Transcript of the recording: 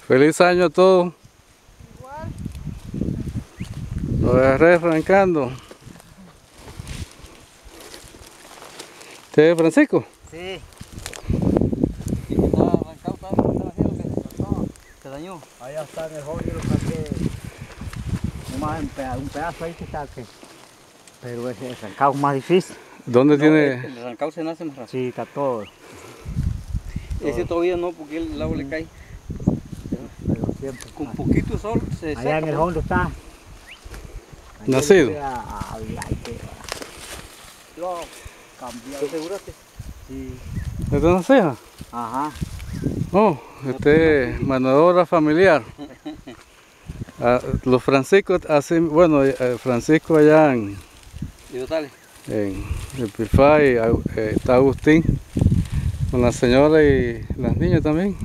Feliz año a todos. Igual. Lo agarré arrancando. ¿Usted es Francisco? Sí. Y que estaba arrancado, estaba haciendo que se dañó. Allá está en el hoyo, lo saqué. Nomás un pedazo ahí que saqué. Pero ese arrancado es más difícil. ¿Dónde tiene? El arrancado se nace más rápido. Sí, está todo. Ese todavía no, porque el agua le cae. Pero siempre. Con poquito sol se Allá seca. en el hondo está. Nacido. Lo cambió. ¿Te aseguraste? Sí. ¿De dónde sea? Ajá. Oh, este es mano de obra familiar. Los Franciscos hacen, bueno, Francisco allá Y dale. en Epifá y está Agustín con la señora y las niñas también.